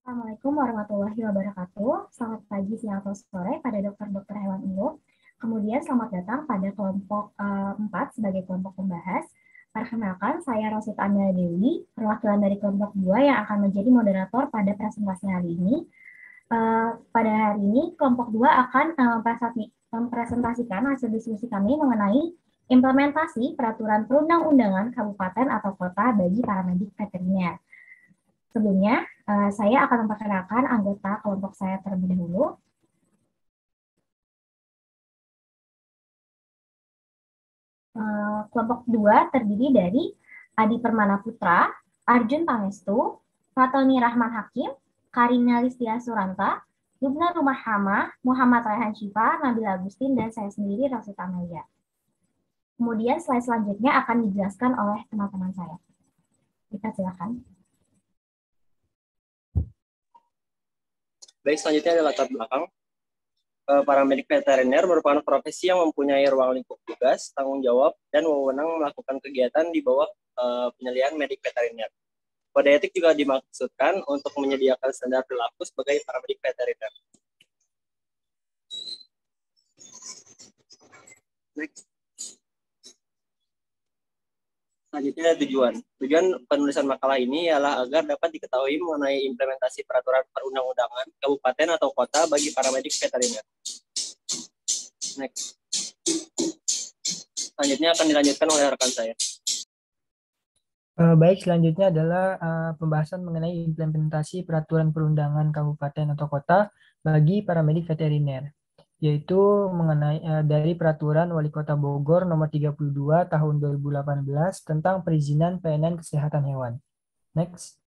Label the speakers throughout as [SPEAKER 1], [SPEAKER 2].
[SPEAKER 1] Assalamualaikum warahmatullahi wabarakatuh. Selamat pagi, siang, atau sore pada dokter-dokter hewan IO. Kemudian selamat datang pada kelompok 4 sebagai kelompok pembahas. Perkenalkan, saya Rosita Amila Dewi, perwakilan dari kelompok 2 yang akan menjadi moderator pada presentasi hari ini. Pada hari ini, kelompok 2 akan mempresentasikan hasil diskusi kami mengenai implementasi peraturan perundang-undangan kabupaten atau kota bagi paramedik veteriner. Sebelumnya, saya akan memperkenalkan anggota kelompok saya terlebih dahulu. Kelompok 2 terdiri dari Adi Permana Putra, Arjun Pangestu, Fatoni Rahman Hakim, Karina Listia Suranta, Lubna Rumah Hama, Muhammad Raihan Syifa, Nabil Agustin, dan saya sendiri, Rosita Amelia. Kemudian slide selanjutnya akan dijelaskan oleh teman-teman saya. Kita silakan.
[SPEAKER 2] Baik, selanjutnya adalah latar belakang. Paramedik veteriner merupakan profesi yang mempunyai ruang lingkup tugas, tanggung jawab, dan wewenang melakukan kegiatan di bawah penyelidikan medik veteriner. Kode etik juga dimaksudkan untuk menyediakan standar perilaku sebagai paramedik veteriner. Next. Selanjutnya tujuan. Tujuan penulisan makalah ini ialah agar dapat diketahui mengenai implementasi peraturan perundang-undangan kabupaten atau kota bagi paramedik veteriner. Next. Selanjutnya akan dilanjutkan oleh rekan saya.
[SPEAKER 3] Baik, selanjutnya adalah pembahasan mengenai implementasi peraturan perundangan kabupaten atau kota bagi paramedik veteriner, yaitu mengenai dari peraturan Wali Kota Bogor nomor 32 tahun 2018 tentang perizinan pelayanan kesehatan hewan. Next.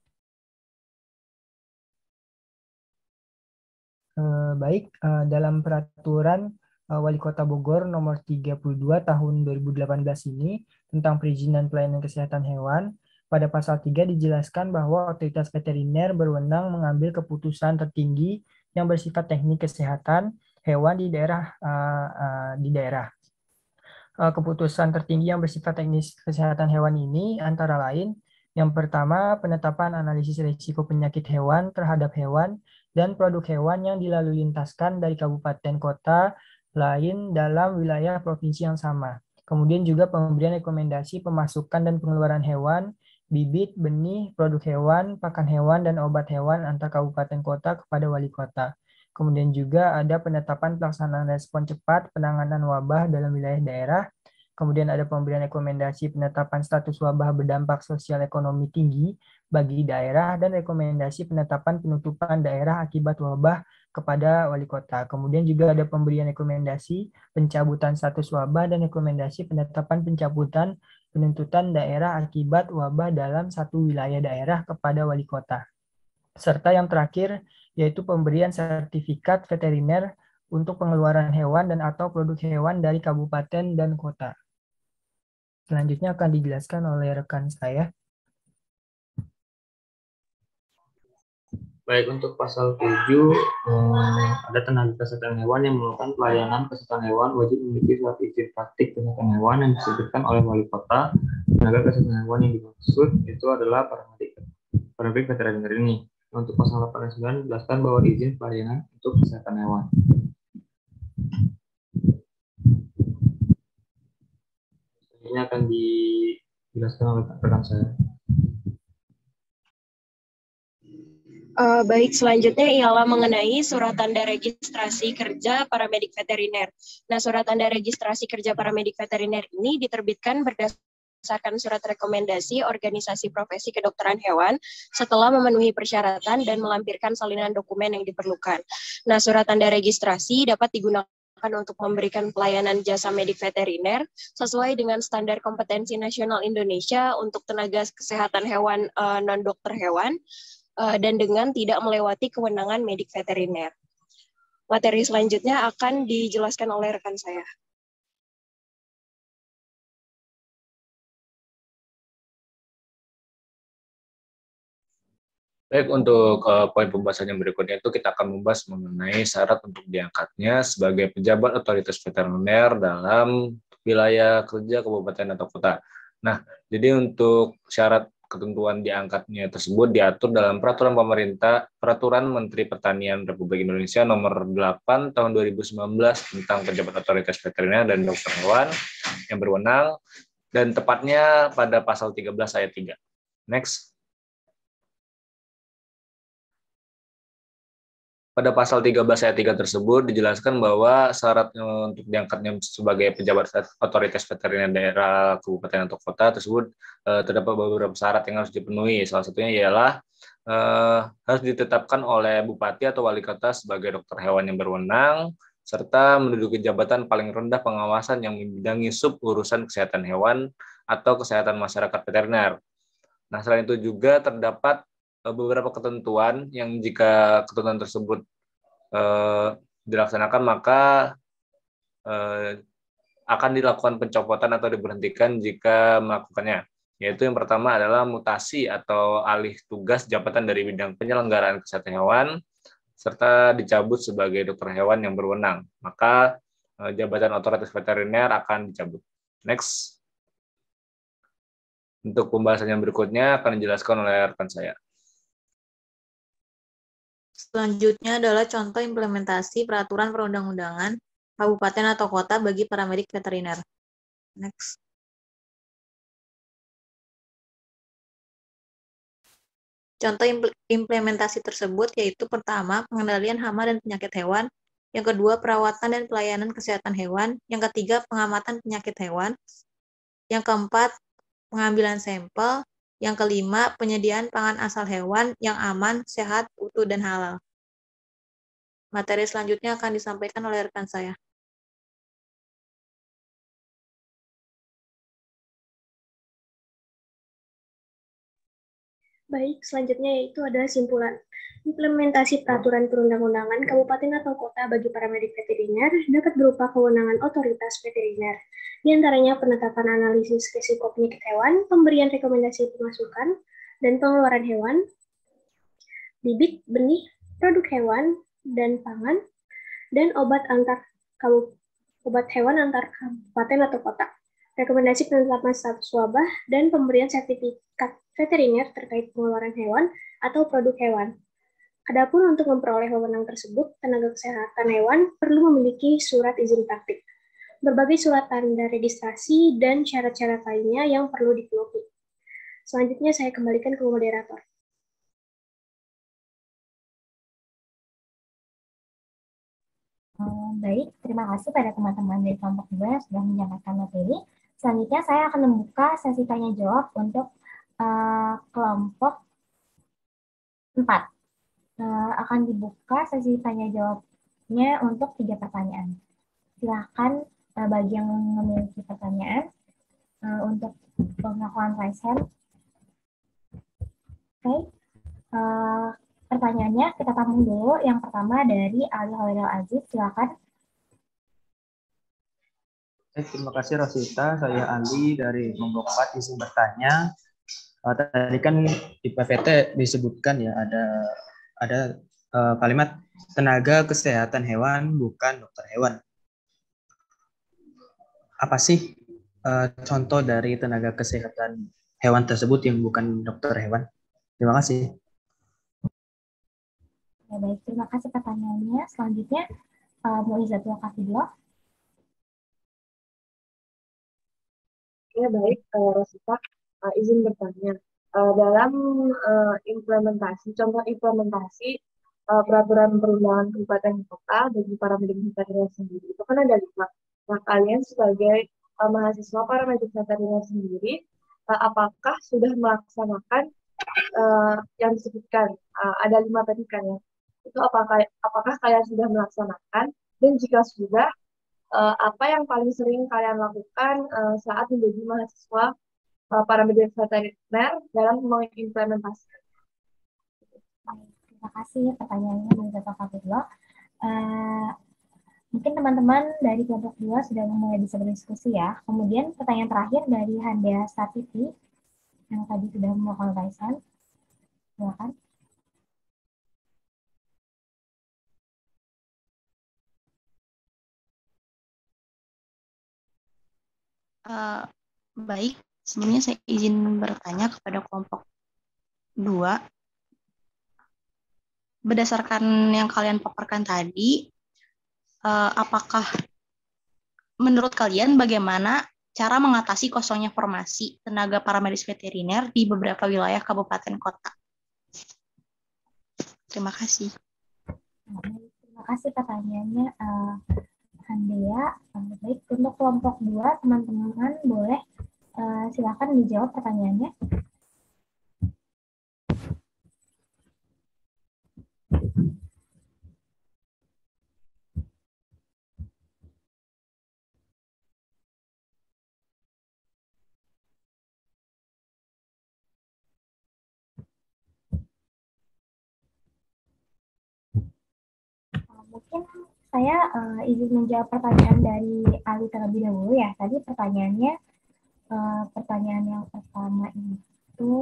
[SPEAKER 3] Baik, dalam peraturan Wali Kota Bogor nomor 32 tahun 2018 ini tentang perizinan pelayanan kesehatan hewan, pada pasal 3 dijelaskan bahwa otoritas veteriner berwenang mengambil keputusan tertinggi yang bersifat teknik kesehatan hewan di daerah. Keputusan tertinggi yang bersifat teknis kesehatan hewan ini antara lain yang pertama, penetapan analisis risiko penyakit hewan terhadap hewan dan produk hewan yang dilalu lintaskan dari kabupaten kota lain dalam wilayah provinsi yang sama. Kemudian juga pemberian rekomendasi pemasukan dan pengeluaran hewan, bibit, benih, produk hewan, pakan hewan, dan obat hewan antar kabupaten kota kepada wali kota. Kemudian juga ada penetapan pelaksanaan respon cepat penanganan wabah dalam wilayah daerah. Kemudian ada pemberian rekomendasi penetapan status wabah berdampak sosial ekonomi tinggi bagi daerah dan rekomendasi penetapan penutupan daerah akibat wabah kepada wali kota. Kemudian juga ada pemberian rekomendasi pencabutan status wabah dan rekomendasi penetapan pencabutan penuntutan daerah akibat wabah dalam satu wilayah daerah kepada wali kota. Serta yang terakhir yaitu pemberian sertifikat veteriner untuk pengeluaran hewan dan atau produk hewan dari kabupaten dan kota. Selanjutnya akan dijelaskan oleh rekan saya.
[SPEAKER 4] Baik, untuk pasal 7, ada tenaga kesehatan hewan yang melakukan pelayanan kesehatan hewan wajib memiliki surat izin praktik kesehatan hewan yang disebutkan oleh wali kota. Tenaga kesehatan hewan yang dimaksud itu adalah paramedik veteriner ini. Untuk pasal 8 dan 9 dijelaskan bahwa izin pelayanan untuk kesehatan hewan. Ini akan dijelaskan oleh rekan saya.
[SPEAKER 5] Baik, selanjutnya ialah mengenai surat tanda registrasi kerja paramedik veteriner. Nah, surat tanda registrasi kerja paramedik veteriner ini diterbitkan berdasarkan surat rekomendasi organisasi profesi kedokteran hewan setelah memenuhi persyaratan dan melampirkan salinan dokumen yang diperlukan. Nah, surat tanda registrasi dapat digunakan untuk memberikan pelayanan jasa medik veteriner sesuai dengan standar kompetensi nasional Indonesia untuk tenaga kesehatan hewan non-dokter hewan, dan dengan tidak melewati kewenangan medik veteriner. Materi selanjutnya akan dijelaskan oleh rekan saya.
[SPEAKER 6] Baik, untuk poin pembahasan yang berikutnya itu kita akan membahas mengenai syarat untuk diangkatnya sebagai pejabat otoritas veteriner dalam wilayah kerja kabupaten atau kota. Nah, jadi untuk syarat ketentuan diangkatnya tersebut diatur dalam Peraturan Menteri Pertanian Republik Indonesia Nomor 8 Tahun 2019 tentang pejabat otoritas veteriner dan dokter hewan yang berwenang, dan tepatnya pada pasal 13 ayat 3. Next. Pada pasal 13 ayat 3 tersebut dijelaskan bahwa syarat untuk diangkatnya sebagai pejabat otoritas veteriner daerah, kabupaten atau kota tersebut terdapat beberapa syarat yang harus dipenuhi. Salah satunya ialah harus ditetapkan oleh bupati atau wali kota sebagai dokter hewan yang berwenang, serta menduduki jabatan paling rendah pengawasan yang membidangi sub urusan kesehatan hewan atau kesehatan masyarakat veteriner. Nah, selain itu juga terdapat beberapa ketentuan yang jika ketentuan tersebut dilaksanakan maka akan dilakukan pencopotan atau diberhentikan jika melakukannya. Yaitu yang pertama adalah mutasi atau alih tugas jabatan dari bidang penyelenggaraan kesehatan hewan serta dicabut sebagai dokter hewan yang berwenang. Maka jabatan otoritas veteriner akan dicabut. Next. Untuk pembahasan yang berikutnya akan dijelaskan oleh rekan saya.
[SPEAKER 7] Selanjutnya adalah contoh implementasi peraturan perundang-undangan kabupaten atau kota bagi paramedik veteriner. Next. Contoh implementasi tersebut yaitu pertama, pengendalian hama dan penyakit hewan, yang kedua, perawatan dan pelayanan kesehatan hewan, yang ketiga, pengamatan penyakit hewan, yang keempat, pengambilan sampel, yang kelima, penyediaan pangan asal hewan yang aman, sehat, utuh, dan halal. Materi selanjutnya akan disampaikan oleh rekan saya.
[SPEAKER 8] Baik, selanjutnya yaitu adalah simpulan. Implementasi peraturan perundang-undangan kabupaten atau kota bagi paramedik veteriner dapat berupa kewenangan otoritas veteriner, di antaranya penetapan analisis risiko penyakit hewan, pemberian rekomendasi pemasukan dan pengeluaran hewan, bibit, benih, produk hewan, dan pangan, dan obat hewan antar kabupaten atau kota. Rekomendasi penetapan status wabah dan pemberian sertifikat veteriner terkait pengeluaran hewan atau produk hewan. Adapun untuk memperoleh wewenang tersebut, tenaga kesehatan hewan perlu memiliki surat izin praktik, berbagai surat tanda registrasi, dan syarat-syarat lainnya yang perlu dipenuhi. Selanjutnya saya kembalikan ke moderator.
[SPEAKER 1] Baik, terima kasih pada teman-teman dari kelompok 2 yang sudah menyampaikan materi. Selanjutnya saya akan membuka sesi tanya-jawab untuk kelompok 4. Akan dibuka sesi tanya-jawabnya untuk 3 pertanyaan. Silakan bagi yang memiliki pertanyaan untuk melakukan raise hand. Oke. Pertanyaannya kita tampung dulu. Yang pertama dari Ali Hoiril Aziz, silakan.
[SPEAKER 9] Terima kasih Rosita, saya Ali dari kelompok 4 izin bertanya. Tadi kan di PPT disebutkan ya ada kalimat tenaga kesehatan hewan bukan dokter hewan. Apa sih contoh dari tenaga kesehatan hewan tersebut yang bukan dokter hewan? Terima kasih.
[SPEAKER 1] Ya, baik, terima kasih pertanyaannya. Selanjutnya Muizatul Kafidullah.
[SPEAKER 10] Ya baik, Rosita, izin bertanya. Dalam contoh implementasi peraturan perundangan kabupaten kota bagi paramedik veteriner sendiri, itu kan ada 5. Nah, kalian sebagai mahasiswa paramedik veteriner sendiri, apakah sudah melaksanakan yang disebutkan? Ada 5 tadi kan ya. Itu apakah kalian sudah melaksanakan? Dan jika sudah, apa yang paling sering kalian lakukan saat menjadi mahasiswa paramedik veteriner dalam mengimplementasikan?
[SPEAKER 1] Terima kasih pertanyaannya Bu Dr. Fatullah. Mungkin teman-teman dari kelompok 2 sudah mulai bisa berdiskusi ya. Kemudian pertanyaan terakhir dari Handa Satiti yang tadi sudah melakukan raise hand. Silakan.
[SPEAKER 11] Baik, sebelumnya saya izin bertanya kepada kelompok 2, berdasarkan yang kalian paparkan tadi, apakah menurut kalian bagaimana cara mengatasi kosongnya formasi tenaga paramedis veteriner di beberapa wilayah kabupaten kota? Terima kasih.
[SPEAKER 1] Terima kasih pertanyaannya, Handea. Baik, untuk kelompok 2, teman-teman boleh silakan dijawab pertanyaannya. Mungkin saya izin menjawab pertanyaan dari Ali terlebih dahulu ya. Tadi pertanyaannya, pertanyaan yang pertama itu,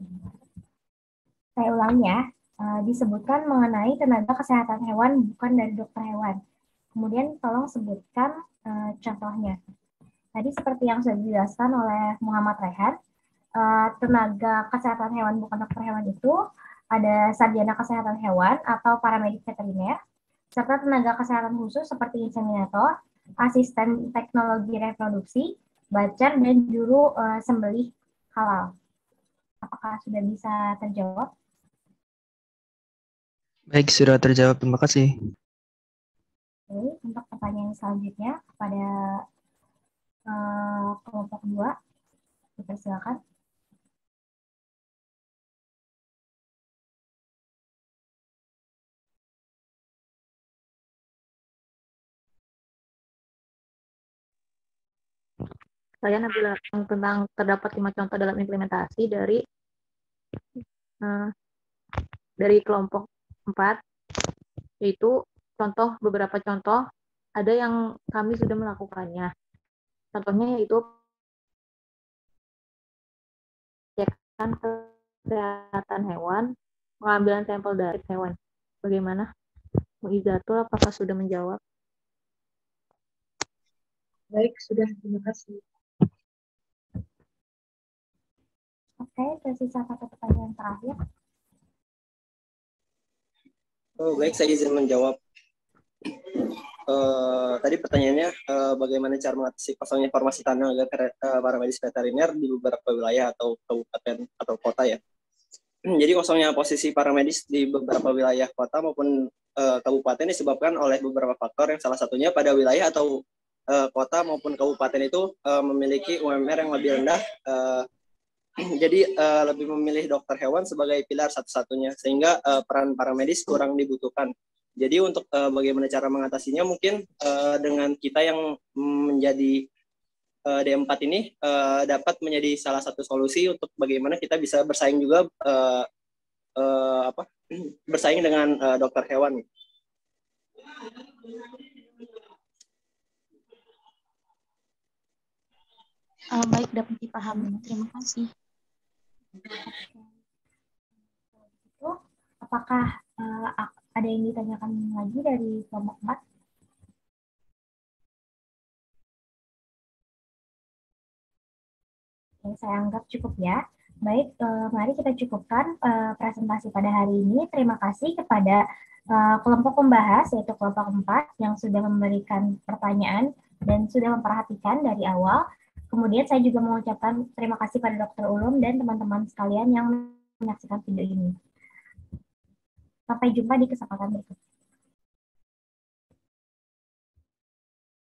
[SPEAKER 1] saya ulangi ya, disebutkan mengenai tenaga kesehatan hewan bukan dari dokter hewan. Kemudian tolong sebutkan contohnya. Tadi seperti yang sudah dijelaskan oleh Muhammad Rehan, tenaga kesehatan hewan bukan dokter hewan itu ada sarjana kesehatan hewan atau paramedik veteriner, serta tenaga kesehatan khusus seperti inseminator, asisten teknologi reproduksi, bacar, dan juru sembelih halal. Apakah sudah bisa terjawab?
[SPEAKER 9] Baik, sudah terjawab. Terima kasih.
[SPEAKER 1] Oke, untuk pertanyaan selanjutnya kepada kelompok 2, dipersilakan.
[SPEAKER 7] Saya bilang tentang terdapat 5 contoh dalam implementasi dari kelompok 4, yaitu beberapa contoh ada yang kami sudah melakukannya. Contohnya yaitu pengecekan kesehatan hewan, pengambilan sampel dari hewan. Bagaimana? Bu Izatul, apakah sudah menjawab?
[SPEAKER 10] Baik, sudah. Terima kasih.
[SPEAKER 1] Oke, tersisa satu pertanyaan terakhir.
[SPEAKER 2] Oh, baik, saya izin menjawab. Tadi pertanyaannya bagaimana cara mengatasi kosongnya formasi tenaga paramedis veteriner di beberapa wilayah atau kabupaten atau kota ya. Jadi kosongnya posisi paramedis di beberapa wilayah kota maupun kabupaten disebabkan oleh beberapa faktor, yang salah satunya pada wilayah atau kota maupun kabupaten itu memiliki UMR yang lebih rendah. Jadi lebih memilih dokter hewan sebagai pilar satu-satunya, sehingga peran paramedis kurang dibutuhkan. Jadi untuk bagaimana cara mengatasinya, mungkin dengan kita yang menjadi D4 ini dapat menjadi salah satu solusi untuk bagaimana kita bisa bersaing juga bersaing dengan dokter hewan.
[SPEAKER 11] Baik, dapat dipahami. Terima kasih.
[SPEAKER 1] Apakah ada yang ditanyakan lagi dari kelompok 4? Oke, saya anggap cukup ya. Baik, mari kita cukupkan presentasi pada hari ini. Terima kasih kepada kelompok pembahas, yaitu kelompok 4, yang sudah memberikan pertanyaan dan sudah memperhatikan dari awal. Kemudian saya juga mengucapkan terima kasih pada Dr. Ulum dan teman-teman sekalian yang menyaksikan video ini. Sampai jumpa di kesempatan berikutnya.